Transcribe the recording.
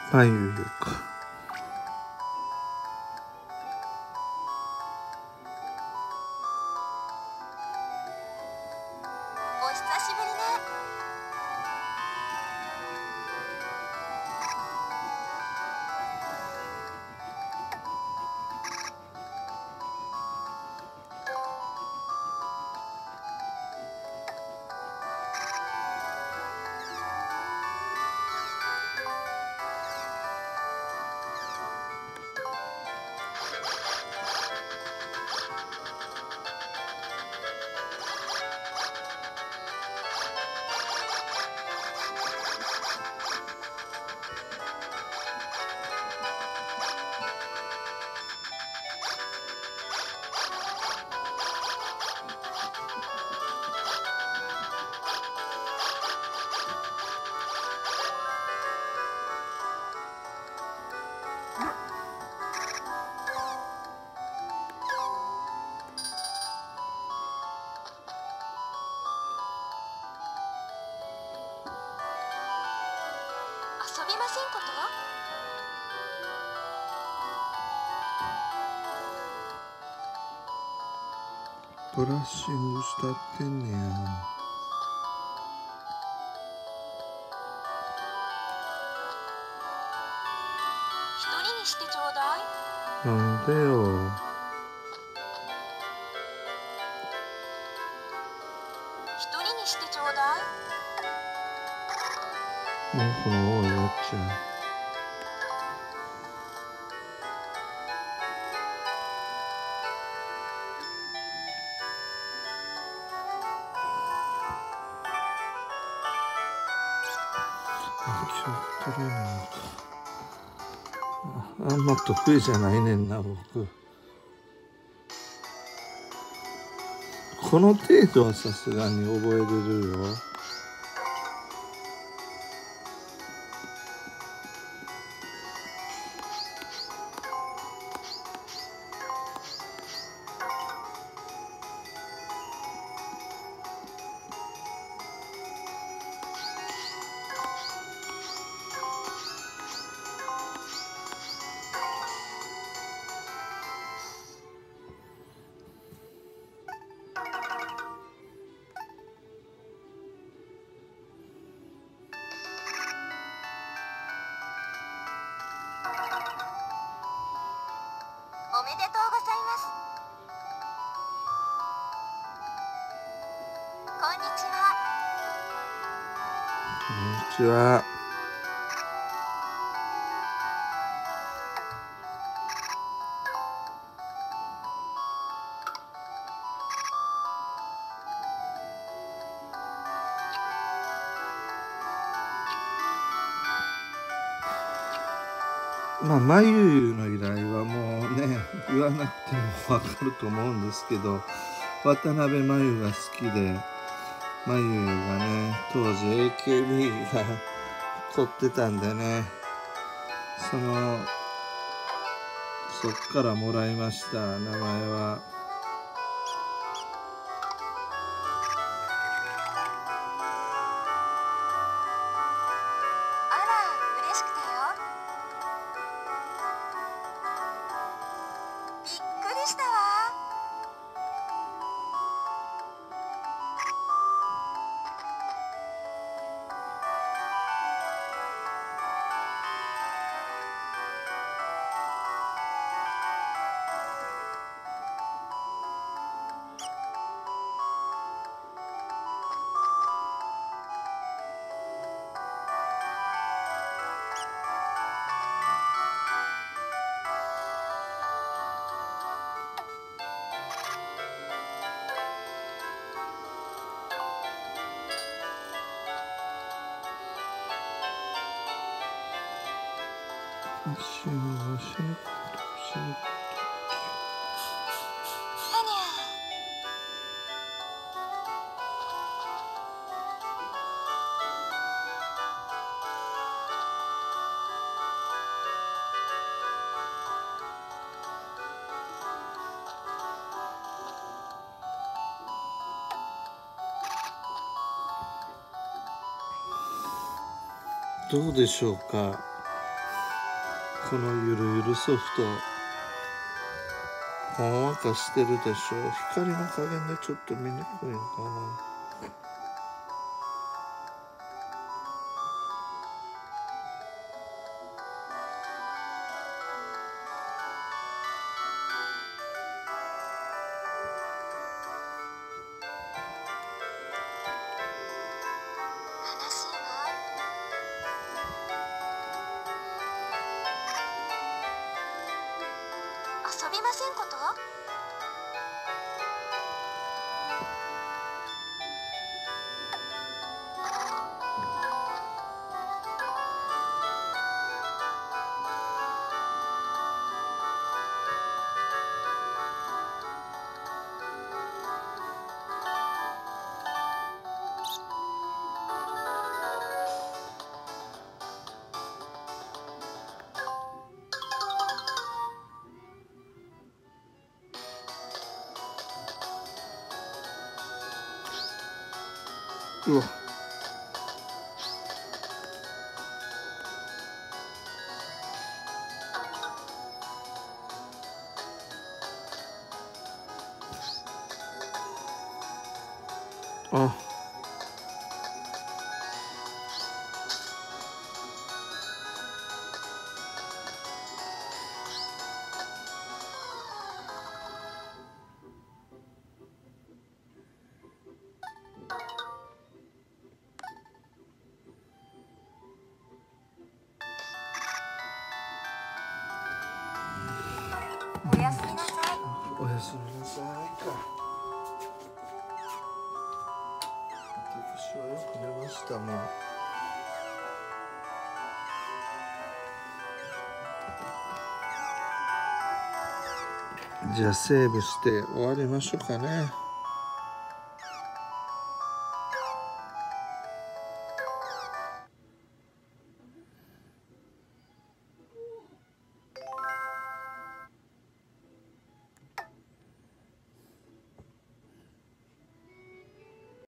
眉か。 お久しぶりね。遊びませんこと？ ブラッシングしたってんねや。 一人にしてちょうだい。 なんでよ。 一人にしてちょうだい。 文句の多いおっちゃん。トレーニングか。あんま得意じゃないねんな、僕。この程度はさすがに覚えれるよ。 おめでとうございます。こんにちは。 こんにちは。まあ、眉の依頼はもうね、言わなくてもわかると思うんですけど、渡辺真由が好きで、真由がね、当時 AKB が撮ってたんでね、そっからもらいました、名前は。 あら、嬉しくてよ。びっくりしたわ。 死ぬ死ぬ死ぬ。 はにゃ。 どうでしょうか。 このゆるゆるソフトほんわかしてるでしょ。光の加減でちょっと見にくいのかな。 話すわ。遊びませんこと？ うわ。あ。 おやすみなさい。 おやすみなさいか。私はよく寝ましたもん。じゃあセーブして終わりましょうかね。